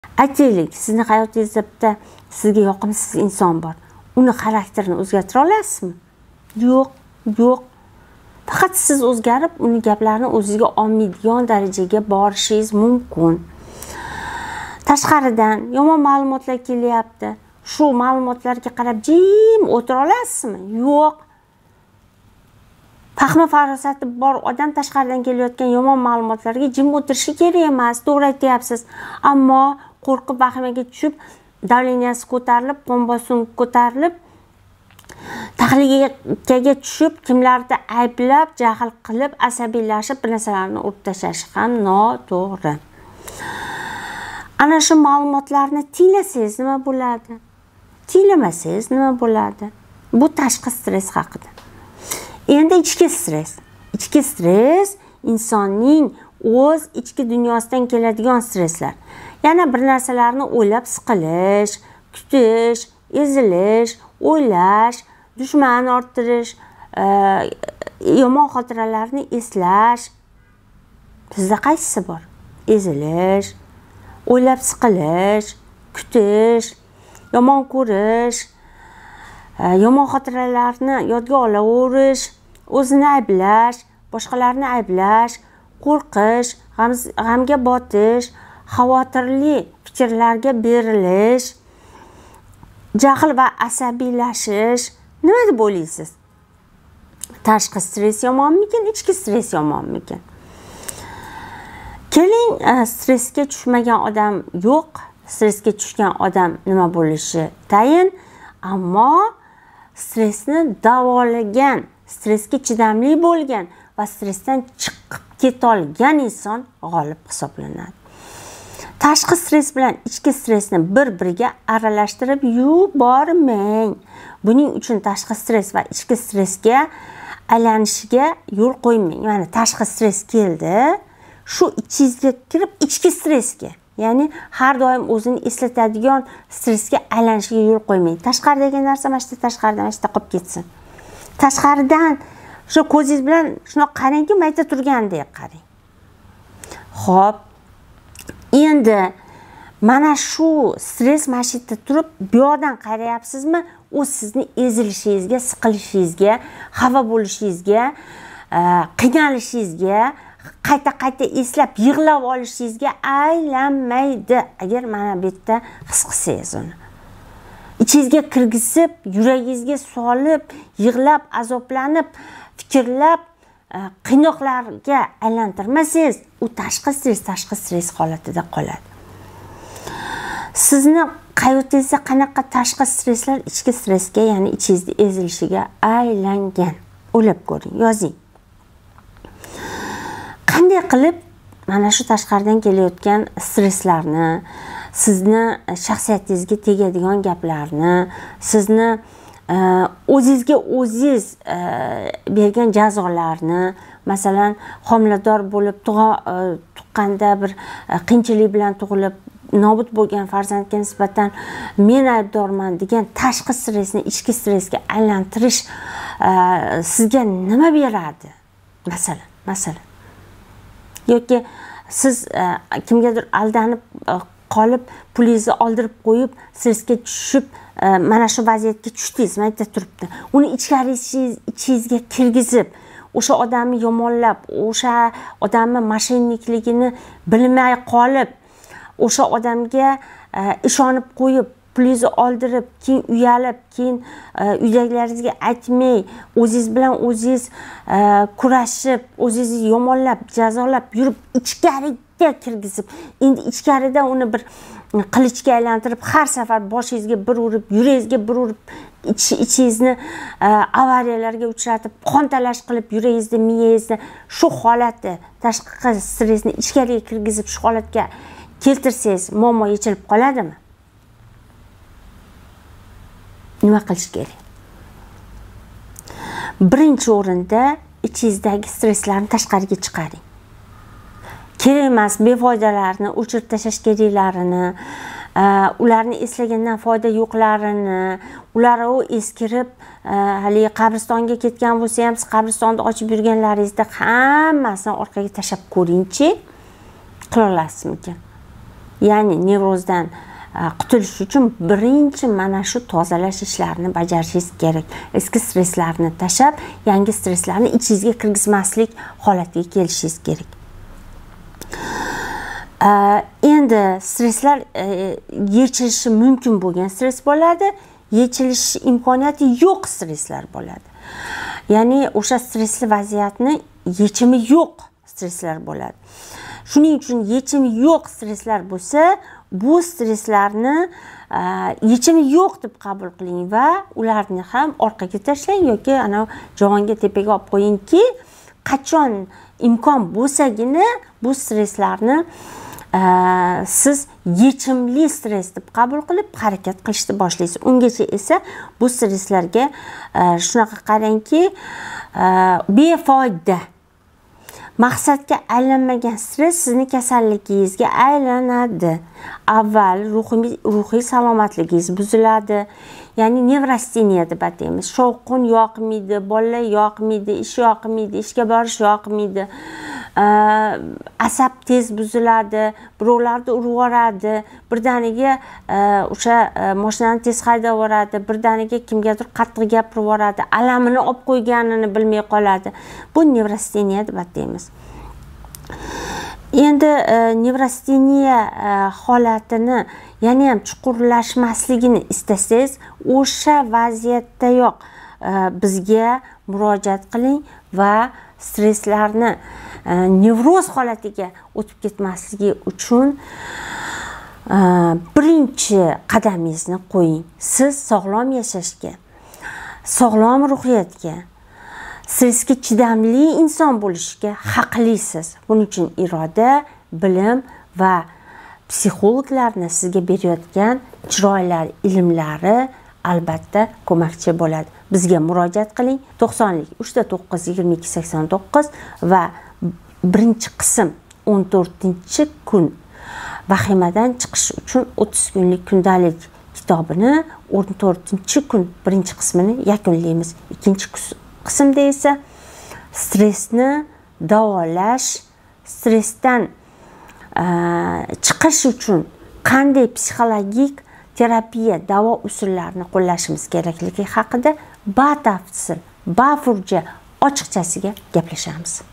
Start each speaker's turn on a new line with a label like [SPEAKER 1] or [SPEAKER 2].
[SPEAKER 1] Aytaylik, sizning hayotingizda bitta sizga yoqimsiz inson bor. Uni xarakterini o'zgartira olasizmi? Yo'q. Faqat siz o'zgarib, uni gaplarini o'zingizga olmaydigan darajaga borishingiz mumkin. Tashqaridan yomon ma'lumotlar kelyapti. Shu ma'lumotlarga qarab jim o'tira olasizmi? Yo'q. Fahmi farosati bor odam tashqaridan kelayotgan yomon ma'lumotlarga jim o'tirishi kerak emas. To'g'ri aytyapsiz. Ammo qo'rqib vahimaga tushib, davleniyasi ko'tarilib, qon bosimi ko'tarilib, tahlikaga tushib, kimlarni ayblab, jahl qilib, asabiylashib, bir narsalarni urib tashlash ham noto'g'ri. Ana shu ma'lumotlarni tinglasangiz nima bo'ladi? Tinglamasangiz nima bo'ladi? Bu tashqi stress haqida. Endi ichki stress. Ichki stress insonning o'z ichki dunyosidan keladigan stresslar. Yana bir narsalarni o'ylab siqilish, kutish, ezilish, o'ylash, dushman orttirish, yomon xotiralarni eslash. Sizda qaysisi bor? Ezilish, o'ylab siqilish, kutish, yomon ko'rish, yomon xotiralarni yodga olaverish, o'zini ayblash, boshqalarni ayblash, qo'rqish, g'amga botish, xavotirli fikrlarga berilish, jahl va asabiylashish. Nima deb o'ylaysiz? Tashqi stress yomonmikin, ichki stress yomonmikin? Keling, stressga tushmagan odam yo'q. Stressga tushgan odam nima bo'lishi tayin, ammo stressni davolagan, stressga chidamli bo'lgan va stressdan chiqib ketolgan inson g'olib hisoblanadi. Tashqi stress bilan ichki stressni bir-biriga aralashtirib yubormang. Buning uchun tashqi stress va ichki stressga aylanishiga yo'l qo'ymang. Ya'ni tashqi stress keldi, shu ichingizga kirib ichki stressga, ya'ni har doim o'zini eslatadigan stressga aylanishiga yo'l qo'ymang. Tashqaridagi narsa mana shu tashqaridan qolib ketsin. Tashqaridan shu ko'zingiz bilan shuni qarangki, mayda turgandek qarang. Xo'p, endi mana shu stress mashitda turib, bu yoqdan qarayapsizmi? U sizni ezilishingizga, siqilishingizga, xafa bo'lishingizga, qiynalishingizga, qayta eslab yig'lab olishingizga aylanmaydi. Agar mana bu yerda his qilsangiz uni. Ichingizga kirgizib, yuragingizga solib, yig'lab, azoblanib, fikrlab, qiynoqlarga aylantirmasangiz, u tashqi stress holatida qoladi. Sizni hayotingizda qanaqa tashqi stresslar ichki stressga, ya'ni ichingizni ezilishiga aylangan? O'ylab ko'ring, yozing. Qanday qilib mana shu tashqaridan kelayotgan stresslarni, sizni shaxsiyatingizga tegadigan gaplarni, sizni o'zingizga o'zingiz bergan jazolarni, masalan, homilador bo'lib tuqqanda bir qiyinchilik bilan tug'ilib nobud bo'lgan farzandga nisbatan men aybdorman degan tashqi stressni ichki stressga aylantirish sizga nima beradi? Masalan. Yoki siz kimgadir aldanib qolib, pulingizni oldirib qo'yib, stressga tushib, mana shu vaziyatga tushdingiz, mayda turibdi. Uni ichingizga kirgizib, o'sha odamni yomonlab, o'sha odamning mashinnikligini bilmay qolib, o'sha odamga ishonib qo'yib, pulingizni oldirib, keyin uyalib, keyin uydagilaringizga aytmay, o'zingiz bilan o'zingiz kurashib, o'zingizni yomonlab, jazolab yurib, ichkariga kirgizib, endi ichkaridan uni bir qilichga aylantirib, har safar boshingizga bir urib, yuragingizga bir urib, ichingizni avariyalarga uchratib, qon talash qilib, yuragingizni, miyangizni shu holatda tashqi stressni ichkariga kirgizib, shu holatga keltirsangiz, muammo yechilib qoladimi? Nima qilish kerak? Birinchi o'rinda ichingizdagi stresslarni tashqariga chiqaring. Kerak emas befoydalarni o'chirib tashlash keraklarini, ularni eslagandan foyda yo'qlarini, ular eskirib, hali qabristonga ketgan bo'lsa ham, siz qabristonni ochib yurganlaringizda hammasini orqaga tashlab ko'ringchi, qila olasizmikan? ya'ni nevrozdan qutulish uchun birinchi mana shu tozalash ishlarini bajarishingiz kerak. Eski stresslarni tashlab, yangi stresslarni ichingizga kirgizmaslik holatiga kelishingiz kerak. Endi stresslar yechilishi mumkin bo'lgan stress bo'ladi, yechilish imkoniyati yo'q stresslar bo'ladi. Ya'ni o'sha stressli vaziyatni yechimi yo'q stresslar bo'ladi. Shuning uchun yechimi yo'q stresslar bo'lsa, bu stresslarni yechimi yo'q deb qabul qiling va ularni ham orqaga tashlang yoki ana jovonga tepaga olib qo'yingki, qachon imkon bo'lsagina bu stresslarni siz yechimli stress deb qabul qilib harakat qilishni boshlaysiz. Ungacha esa bu stresslarga shunaqa qarangki, befoyda, maqsadga aylanmagan stress sizni kasalligingizga aylanadi. Avval ruhiy salomatligingiz buziladi. Ya'ni nevrosteniya deb ataymiz. Shovqin yoqmaydi, bolalar yoqmaydi, ish yoqmaydi, ishga borish yoqmaydi. Asab tez buziladi, birovlarni urib yuboradi, birdaniga o'sha mashinani tez haydab yuboradi, birdaniga kimgadir qattiq gapirib yuboradi, alamini olib qo'yganini bilmay qoladi. Bu nevrosteniya deb ataymiz. Endi nevrosteniya holatini yana ham chuqurlashmasligini istasangiz, o'sha vaziyatdayoq bizga murojaat qiling va stresslarni nevroz holatiga o'tib ketmasligi uchun birinchi qadamingizni qo'ying. Siz sog'lom yashashga, sog'lom ruhiyatga, stressga chidamli inson bo'lishga haqlisiz. Buning uchun iroda, bilim va psixologlarni sizga berayotgan chiroyli ilmlari albatta ko'makchi bo'ladi. Bizga murojaat qiling. 90-3-9-22-89 va birinchi qism 14-kun vahimadan chiqish uchun 30 kunlik kundalik kitobini 14-kun birinchi qismini yakunlaymiz. Ikkinchi qismda esa stressni davolash, stressdan chiqish uchun qanday psixologik terapiya, davo usullarini qo'llashimiz kerakligi haqida batafsil, bafurja, ochiqchasiga gaplashamiz.